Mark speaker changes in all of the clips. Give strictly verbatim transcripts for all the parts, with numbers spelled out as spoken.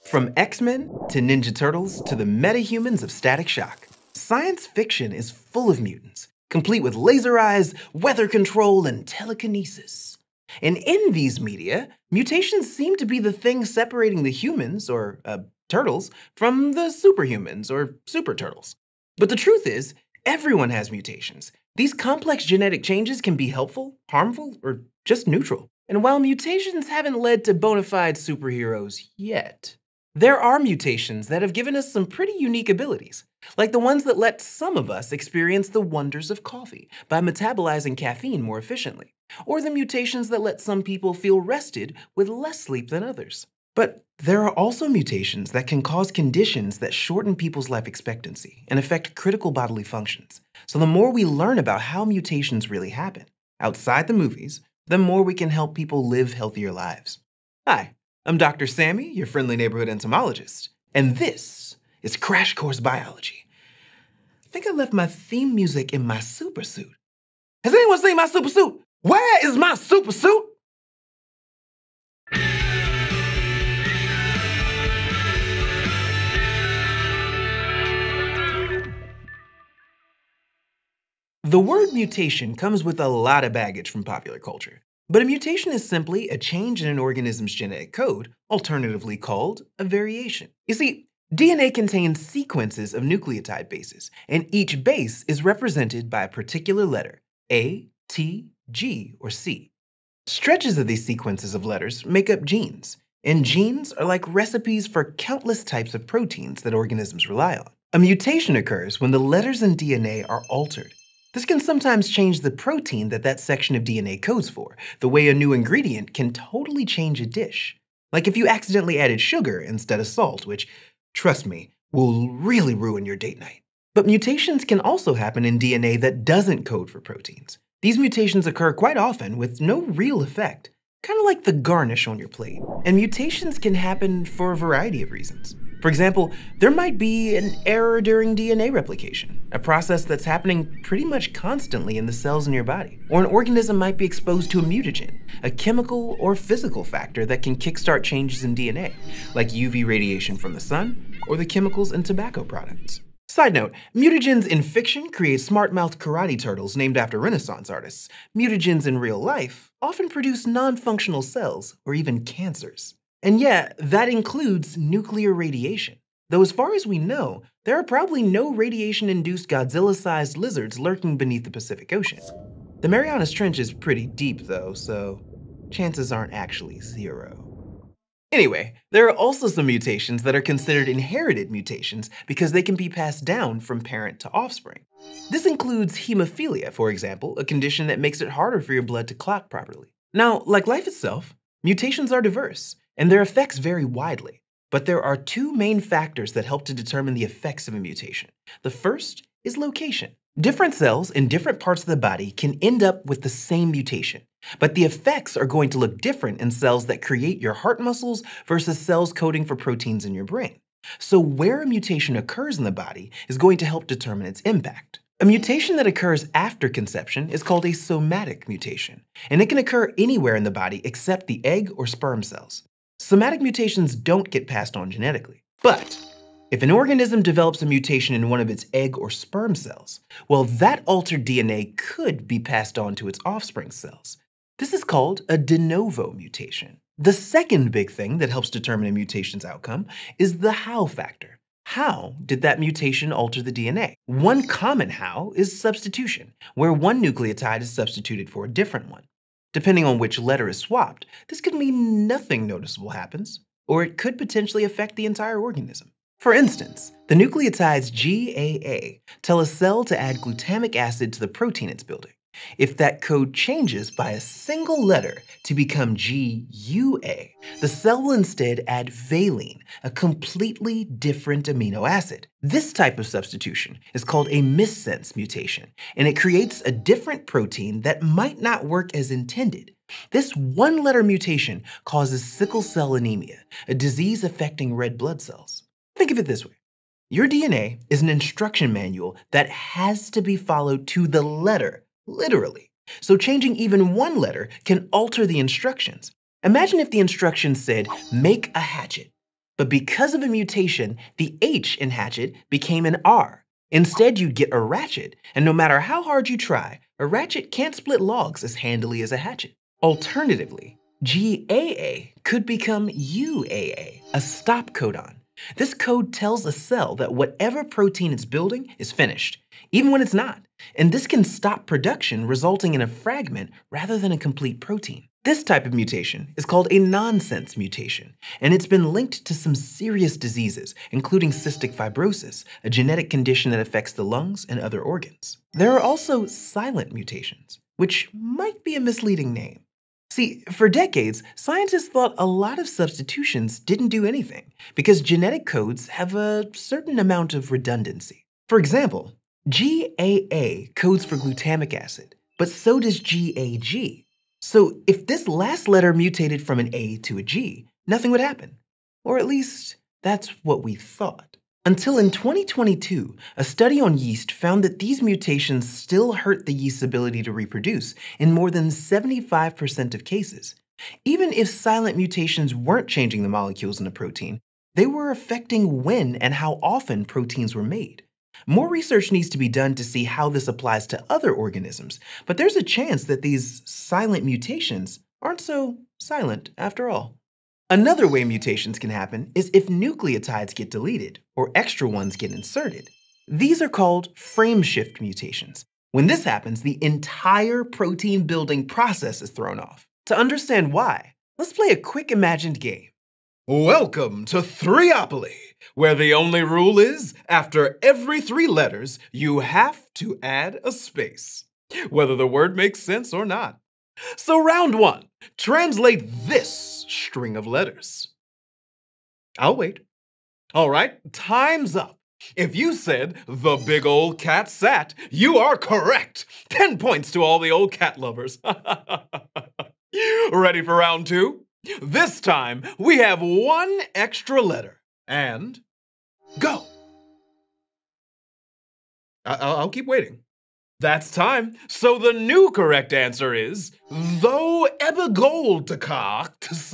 Speaker 1: From X-Men to Ninja Turtles to the metahumans of Static Shock, science fiction is full of mutants, complete with laser eyes, weather control, and telekinesis. And in these media, mutations seem to be the thing separating the humans, or uh, turtles, from the superhumans, or super turtles. But the truth is, everyone has mutations. These complex genetic changes can be helpful, harmful, or just neutral. And while mutations haven't led to bona fide superheroes yet, there are mutations that have given us some pretty unique abilities, like the ones that let some of us experience the wonders of coffee by metabolizing caffeine more efficiently, or the mutations that let some people feel rested with less sleep than others. But there are also mutations that can cause conditions that shorten people's life expectancy and affect critical bodily functions. So the more we learn about how mutations really happen outside the movies, the more we can help people live healthier lives. Hi, I'm Doctor Sammy, your friendly neighborhood entomologist, and this is Crash Course Biology. I think I left my theme music in my supersuit. Has anyone seen my supersuit? Where is my supersuit? The word mutation comes with a lot of baggage from popular culture. But a mutation is simply a change in an organism's genetic code, alternatively called a variation. You see, D N A contains sequences of nucleotide bases, and each base is represented by a particular letter, A, T, G, or C. Stretches of these sequences of letters make up genes, and genes are like recipes for countless types of proteins that organisms rely on. A mutation occurs when the letters in D N A are altered. This can sometimes change the protein that that section of D N A codes for, the way a new ingredient can totally change a dish. Like if you accidentally added sugar instead of salt, which, trust me, will really ruin your date night. But mutations can also happen in D N A that doesn't code for proteins. These mutations occur quite often with no real effect, kind of like the garnish on your plate. And mutations can happen for a variety of reasons. For example, there might be an error during D N A replication, a process that's happening pretty much constantly in the cells in your body. Or an organism might be exposed to a mutagen, a chemical or physical factor that can kickstart changes in D N A, like U V radiation from the sun or the chemicals in tobacco products. Side note, mutagens in fiction create smart-mouthed karate turtles named after Renaissance artists. Mutagens in real life often produce non-functional cells or even cancers. And yeah, that includes nuclear radiation. Though as far as we know, there are probably no radiation-induced Godzilla-sized lizards lurking beneath the Pacific Ocean. The Marianas Trench is pretty deep though, so chances aren't actually zero. Anyway, there are also some mutations that are considered inherited mutations because they can be passed down from parent to offspring. This includes hemophilia, for example, a condition that makes it harder for your blood to clot properly. Now, like life itself, mutations are diverse, and their effects vary widely. But there are two main factors that help to determine the effects of a mutation. The first is location. Different cells in different parts of the body can end up with the same mutation, but the effects are going to look different in cells that create your heart muscles versus cells coding for proteins in your brain. So where a mutation occurs in the body is going to help determine its impact. A mutation that occurs after conception is called a somatic mutation, and it can occur anywhere in the body except the egg or sperm cells. Somatic mutations don't get passed on genetically, but if an organism develops a mutation in one of its egg or sperm cells, well, that altered D N A could be passed on to its offspring cells. This is called a de novo mutation. The second big thing that helps determine a mutation's outcome is the how factor. How did that mutation alter the D N A? One common how is substitution, where one nucleotide is substituted for a different one. Depending on which letter is swapped, this could mean nothing noticeable happens, or it could potentially affect the entire organism. For instance, the nucleotides G A A tell a cell to add glutamic acid to the protein it's building. If that code changes by a single letter to become G U A, the cell will instead add valine, a completely different amino acid. This type of substitution is called a missense mutation, and it creates a different protein that might not work as intended. This one-letter mutation causes sickle cell anemia, a disease affecting red blood cells. Think of it this way. Your D N A is an instruction manual that has to be followed to the letter, literally. So changing even one letter can alter the instructions. Imagine if the instructions said, make a hatchet. But because of a mutation, the H in hatchet became an R. Instead, you'd get a ratchet, and no matter how hard you try, a ratchet can't split logs as handily as a hatchet. Alternatively, G A A could become U A A, a stop codon. This code tells a cell that whatever protein it's building is finished, even when it's not, and this can stop production, resulting in a fragment rather than a complete protein. This type of mutation is called a nonsense mutation, and it's been linked to some serious diseases, including cystic fibrosis, a genetic condition that affects the lungs and other organs. There are also silent mutations, which might be a misleading name. See, for decades, scientists thought a lot of substitutions didn't do anything because genetic codes have a certain amount of redundancy. For example, G A A codes for glutamic acid, but so does G A G. So if this last letter mutated from an A to a G, nothing would happen. Or at least, that's what we thought. Until in twenty twenty-two, a study on yeast found that these mutations still hurt the yeast's ability to reproduce in more than seventy-five percent of cases. Even if silent mutations weren't changing the molecules in a protein, they were affecting when and how often proteins were made. More research needs to be done to see how this applies to other organisms, but there's a chance that these silent mutations aren't so silent after all. Another way mutations can happen is if nucleotides get deleted or extra ones get inserted. These are called frameshift mutations. When this happens, the entire protein building process is thrown off. To understand why, let's play a quick imagined game. Welcome to Threeopoly, where the only rule is, after every three letters, you have to add a space, whether the word makes sense or not. So round one, translate this string of letters. I'll wait. All right, time's up. If you said, the big old cat sat, you are correct. Ten points to all the old cat lovers. Ready for round two? This time, we have one extra letter. And go. I I'll keep waiting. That's time. So the new correct answer is, though Indija-ka.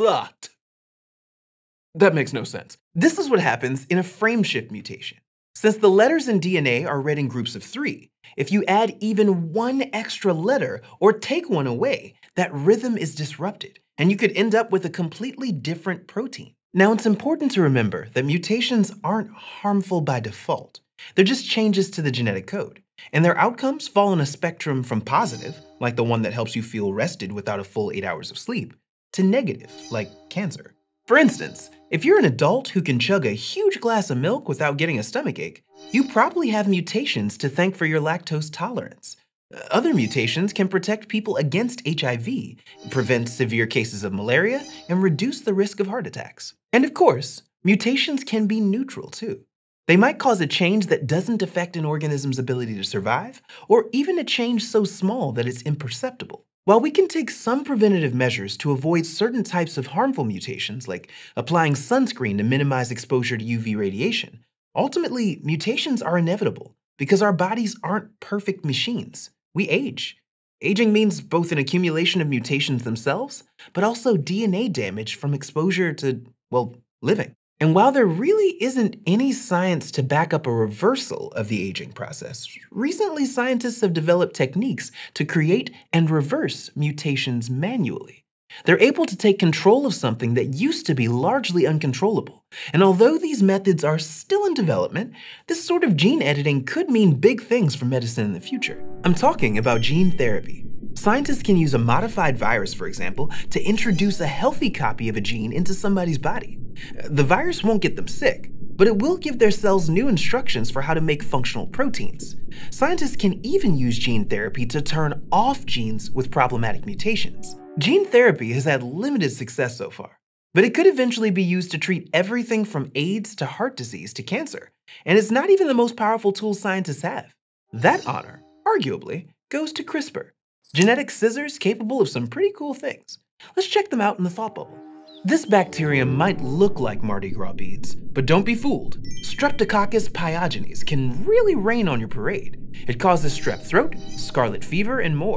Speaker 1: That makes no sense. This is what happens in a frameshift mutation. Since the letters in D N A are read in groups of three, if you add even one extra letter or take one away, that rhythm is disrupted, and you could end up with a completely different protein. Now, it's important to remember that mutations aren't harmful by default. They're just changes to the genetic code, and their outcomes fall on a spectrum from positive, like the one that helps you feel rested without a full eight hours of sleep, to negative, like cancer. For instance, if you're an adult who can chug a huge glass of milk without getting a stomachache, you probably have mutations to thank for your lactose tolerance. Other mutations can protect people against H I V, prevent severe cases of malaria, and reduce the risk of heart attacks. And of course, mutations can be neutral too. They might cause a change that doesn't affect an organism's ability to survive, or even a change so small that it's imperceptible. While we can take some preventative measures to avoid certain types of harmful mutations, like applying sunscreen to minimize exposure to U V radiation, ultimately, mutations are inevitable because our bodies aren't perfect machines. We age. Aging means both an accumulation of mutations themselves, but also D N A damage from exposure to, well, living. And while there really isn't any science to back up a reversal of the aging process, recently scientists have developed techniques to create and reverse mutations manually. They're able to take control of something that used to be largely uncontrollable. And although these methods are still in development, this sort of gene editing could mean big things for medicine in the future. I'm talking about gene therapy. Scientists can use a modified virus, for example, to introduce a healthy copy of a gene into somebody's body. The virus won't get them sick, but it will give their cells new instructions for how to make functional proteins. Scientists can even use gene therapy to turn off genes with problematic mutations. Gene therapy has had limited success so far, but it could eventually be used to treat everything from AIDS to heart disease to cancer, and it's not even the most powerful tool scientists have. That honor, arguably, goes to CRISPR, genetic scissors capable of some pretty cool things. Let's check them out in the thought bubble. This bacterium might look like Mardi Gras beads, but don't be fooled. Streptococcus pyogenes can really rain on your parade. It causes strep throat, scarlet fever, and more.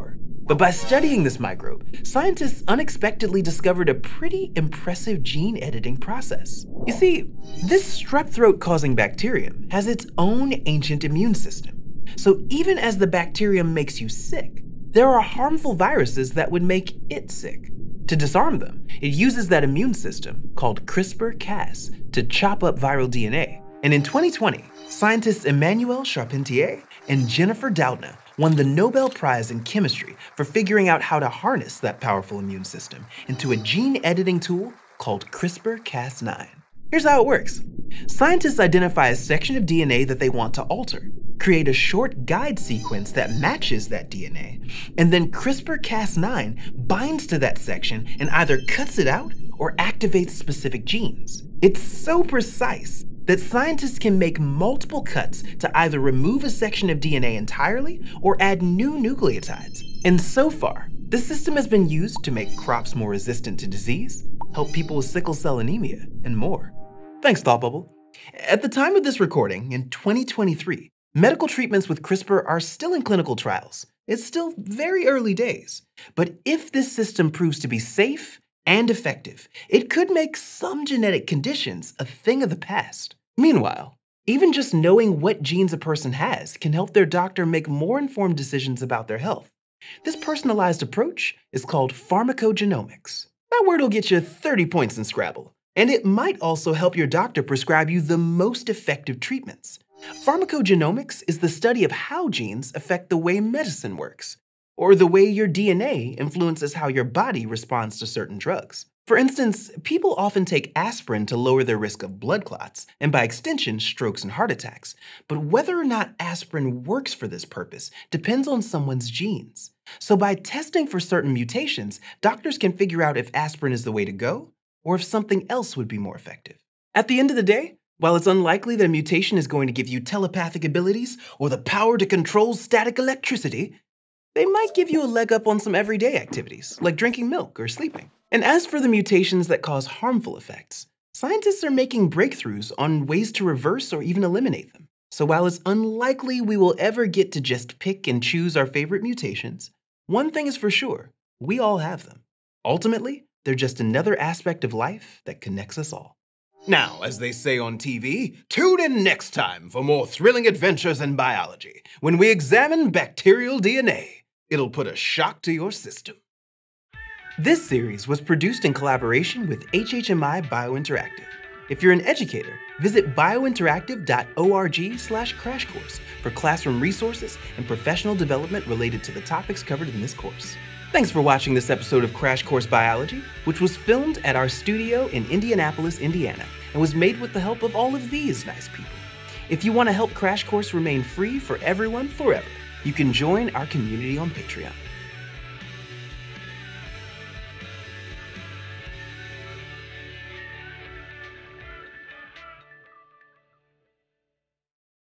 Speaker 1: But by studying this microbe, scientists unexpectedly discovered a pretty impressive gene editing process. You see, this strep throat-causing bacterium has its own ancient immune system. So even as the bacterium makes you sick, there are harmful viruses that would make it sick. To disarm them, it uses that immune system, called CRISPR Cas, to chop up viral D N A. And in twenty twenty, scientists Emmanuel Charpentier and Jennifer Doudna won the Nobel Prize in Chemistry for figuring out how to harness that powerful immune system into a gene editing tool called CRISPR Cas nine. Here's how it works. Scientists identify a section of D N A that they want to alter, create a short guide sequence that matches that D N A, and then CRISPR Cas nine binds to that section and either cuts it out or activates specific genes. It's so precise that scientists can make multiple cuts to either remove a section of D N A entirely or add new nucleotides. And so far, this system has been used to make crops more resistant to disease, help people with sickle cell anemia, and more. Thanks, Thought Bubble. At the time of this recording, in twenty twenty-three, medical treatments with CRISPR are still in clinical trials. It's still very early days. But if this system proves to be safe and effective, it could make some genetic conditions a thing of the past. Meanwhile, even just knowing what genes a person has can help their doctor make more informed decisions about their health. This personalized approach is called pharmacogenomics. That word will get you thirty points in Scrabble. And it might also help your doctor prescribe you the most effective treatments. Pharmacogenomics is the study of how genes affect the way medicine works, or the way your D N A influences how your body responds to certain drugs. For instance, people often take aspirin to lower their risk of blood clots, and by extension, strokes and heart attacks. But whether or not aspirin works for this purpose depends on someone's genes. So by testing for certain mutations, doctors can figure out if aspirin is the way to go, or if something else would be more effective. At the end of the day, while it's unlikely that a mutation is going to give you telepathic abilities or the power to control static electricity, they might give you a leg up on some everyday activities, like drinking milk or sleeping. And as for the mutations that cause harmful effects, scientists are making breakthroughs on ways to reverse or even eliminate them. So while it's unlikely we will ever get to just pick and choose our favorite mutations, one thing is for sure, we all have them. Ultimately, they're just another aspect of life that connects us all. Now, as they say on T V, tune in next time for more thrilling adventures in biology when we examine bacterial D N A. It'll put a shock to your system. This series was produced in collaboration with H H M I Biointeractive. If you're an educator, visit biointeractive dot org slash crash course for classroom resources and professional development related to the topics covered in this course. Thanks for watching this episode of Crash Course Biology, which was filmed at our studio in Indianapolis, Indiana, and was made with the help of all of these nice people. If you want to help Crash Course remain free for everyone forever, you can join our community on Patreon.